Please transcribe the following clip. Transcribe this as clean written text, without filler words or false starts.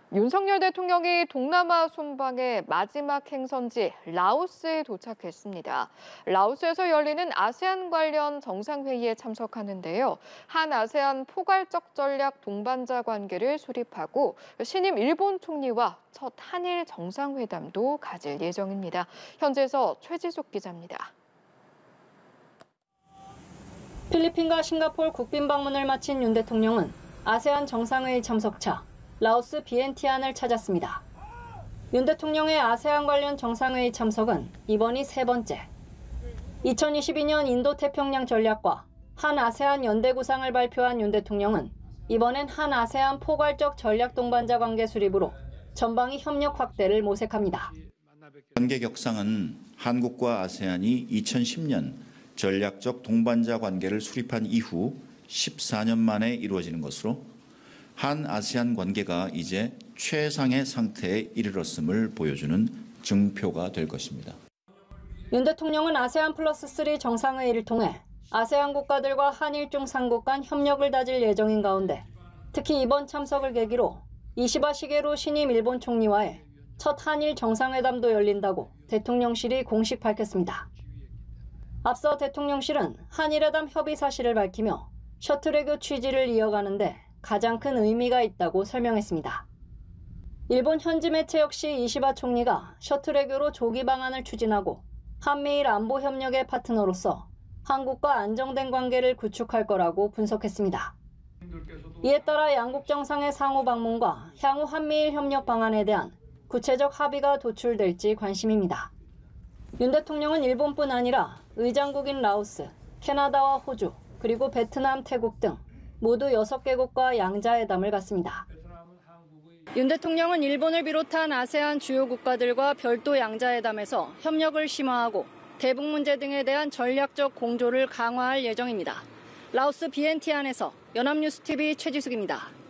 윤석열 대통령이 동남아 순방의 마지막 행선지 라오스에 도착했습니다. 라오스에서 열리는 아세안 관련 정상회의에 참석하는데요. 한 아세안 포괄적 전략 동반자 관계를 수립하고 신임 일본 총리와 첫 한일 정상회담도 가질 예정입니다. 현지에서 최지숙 기자입니다. 필리핀과 싱가포르 국빈 방문을 마친 윤 대통령은 아세안 정상회의 참석차 라오스 비엔티안을 찾았습니다. 윤 대통령의 아세안 관련 정상회의 참석은 이번이 세 번째. 2022년 인도태평양 전략과 한 아세안 연대 구상을 발표한 윤 대통령은 이번엔 한 아세안 포괄적 전략 동반자 관계 수립으로 전방위 협력 확대를 모색합니다. 관계 격상은 한국과 아세안이 2010년 전략적 동반자 관계를 수립한 이후 14년 만에 이루어지는 것으로 한 아세안 관계가 이제 최상의 상태에 이르렀음을 보여주는 증표가 될 것입니다. 윤 대통령은 아세안 플러스 3 정상회의를 통해 아세안 국가들과 한일중 삼국 간 협력을 다질 예정인 가운데 특히 이번 참석을 계기로 이시바 시게루 신임 일본 총리와의 첫 한일 정상회담도 열린다고 대통령실이 공식 밝혔습니다. 앞서 대통령실은 한일회담 협의 사실을 밝히며 셔틀외교 취지를 이어가는데 가장 큰 의미가 있다고 설명했습니다. 일본 현지 매체 역시 이시바 총리가 셔틀외교로 조기 방안을 추진하고 한미일 안보 협력의 파트너로서 한국과 안정된 관계를 구축할 거라고 분석했습니다. 이에 따라 양국 정상의 상호 방문과 향후 한미일 협력 방안에 대한 구체적 합의가 도출될지 관심입니다. 윤 대통령은 일본뿐 아니라 의장국인 라오스, 캐나다와 호주, 그리고 베트남, 태국 등 모두 6개국과 양자회담을 갖습니다. 윤 대통령은 일본을 비롯한 아세안 주요 국가들과 별도 양자회담에서 협력을 심화하고 대북 문제 등에 대한 전략적 공조를 강화할 예정입니다. 라오스 비엔티안에서 연합뉴스TV 최지숙입니다.